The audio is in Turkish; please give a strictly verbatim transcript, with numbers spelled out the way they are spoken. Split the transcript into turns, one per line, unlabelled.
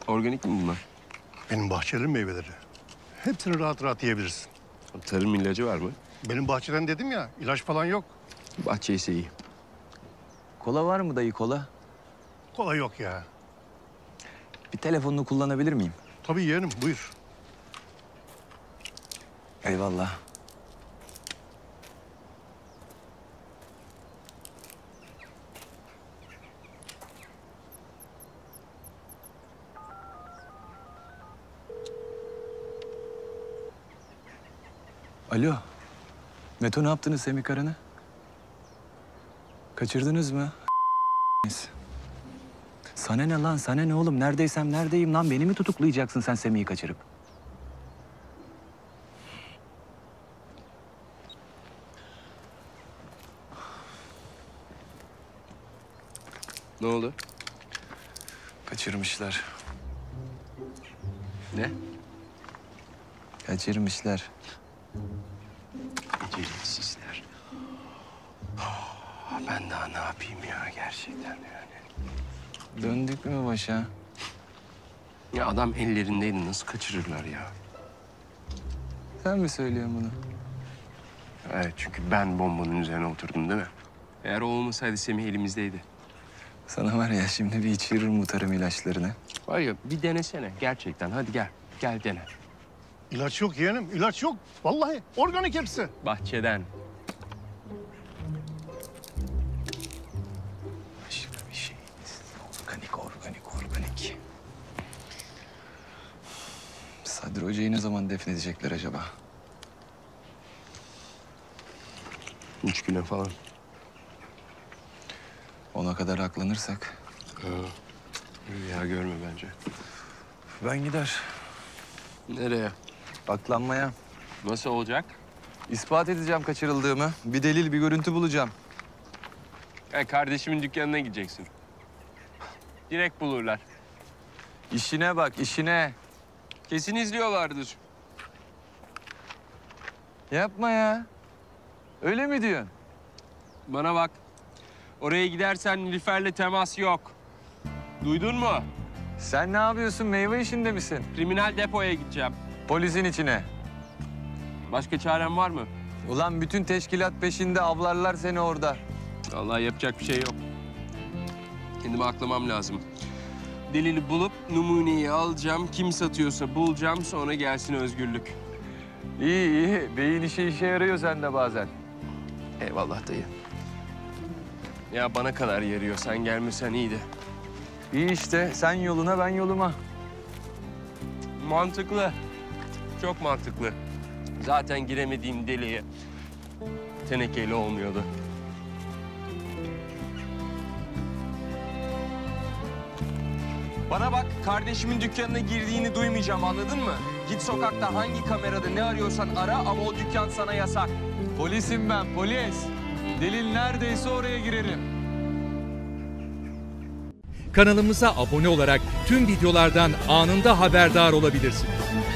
Organik mi bunlar?
Benim bahçelerin meyveleri. Hepsini rahat rahat yiyebilirsin.
Tarım ilacı var mı?
Benim bahçeden dedim ya, ilaç falan yok.
Bahçe ise iyi.
Kola var mı dayı, kola?
Kola yok ya.
Bir telefonunu kullanabilir miyim?
Tabii yeğenim, buyur.
Eyvallah. Alo. Meto, ne yaptınız Semih Karan'ı? Kaçırdınız mı? Sana ne lan, sana ne oğlum? Neredeysem neredeyim lan? Beni mi tutuklayacaksın sen Semih'i kaçırıp?
Ne oldu?
Kaçırmışlar.
Ne?
Kaçırmışlar.
Beceriksizler. Ben daha ne yapayım ya gerçekten yani.
Döndük mü başa?
Ya adam ellerindeydi, nasıl kaçırırlar ya?
Sen mi söylüyorsun bunu?
Evet, çünkü ben bombanın üzerine oturdum değil mi? Eğer o olmasaydı Semih elimizdeydi.
Sana var ya, şimdi bir içiririm bu tarım ilaçlarını.
Var ya, bir denesene gerçekten, hadi gel. Gel dene.
İlaç yok yeğenim, ilaç yok. Vallahi organik hepsi.
Bahçeden.
Başka bir şey. Organik, organik, organik. Sadri Hoca'yı ne zaman defnedecekler acaba?
Üç güne falan.
Ona kadar aklanırsak.
Ha. Rüya görme bence.
Ben gider.
Nereye?
Aklanmaya.
Nasıl olacak?
İspat edeceğim kaçırıldığımı. Bir delil, bir görüntü bulacağım.
Ya kardeşimin dükkanına gideceksin. Direkt bulurlar.
İşine bak, işine.
Kesin izliyorlardır.
Yapma ya. Öyle mi diyorsun?
Bana bak. Oraya gidersen Nilüfer'le temas yok. Duydun mu?
Sen ne yapıyorsun? Meyve işinde misin?
Kriminal depoya gideceğim.
Polisin içine.
Başka çarem var mı?
Ulan bütün teşkilat peşinde, avlarlar seni orada.
Vallahi yapacak bir şey yok. Kendimi aklamam lazım. Delili bulup numuneyi alacağım. Kim satıyorsa bulacağım. Sonra gelsin özgürlük.
İyi iyi. Beyin işi işe yarıyor sende bazen.
Eyvallah dayı. Ya bana kadar yarıyor. Sen gelmesen iyiydi.
İyi işte. Sen yoluna, ben yoluma.
Mantıklı. Çok mantıklı. Zaten giremediğim deliğe tenekeyle olmuyordu. Bana bak, kardeşimin dükkanına girdiğini duymayacağım, anladın mı? Git sokakta hangi kamerada ne arıyorsan ara ama o dükkan sana yasak.
Polisim ben, polis. Delil neredeyse oraya girerim.
Kanalımıza abone olarak tüm videolardan anında haberdar olabilirsiniz.